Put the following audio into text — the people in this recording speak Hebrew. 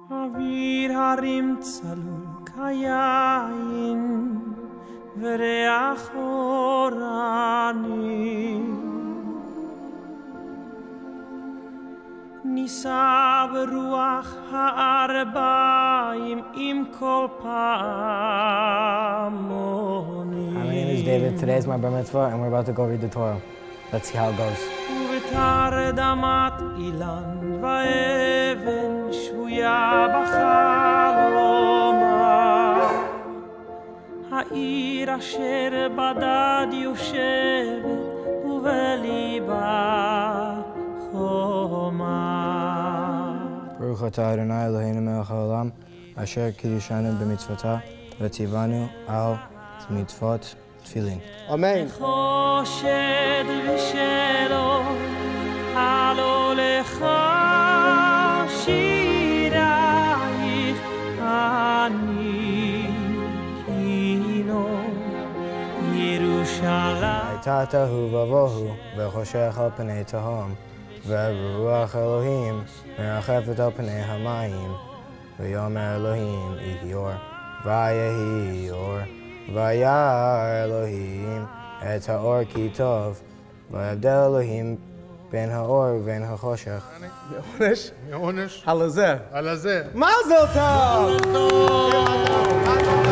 אוויר הרים צלול כיין וריח אורני נישא ברוח הארבעים עם כל פעמונים. My name is David. Today is my Bar Mitzvah and we're about to go read the Torah. Let's see how it goes. ובתרדמת אילן ואבן שבויה בחלומה העיר אשר בדד יושבת ובליבה חומה. Baruch atah Adonai Eloheinu melech haolam asher kiddushanu b'mitzvotah v'tzivanu al mitzvot tefillin. Amen. חושד ושלו הלא לך שירייך אני קינו ירושלים. הייתה תוהו ובוהו וחושך על פני תהום ורוח אלוהים מרחפת על פני המים ויאמר אלוהים יהי אור ויהי אור וירא אלוהים את האור כי טוב ויבדל אלוהים בין האור ובין החושך. מעונש? על הזה. על הזה. מזל טוב!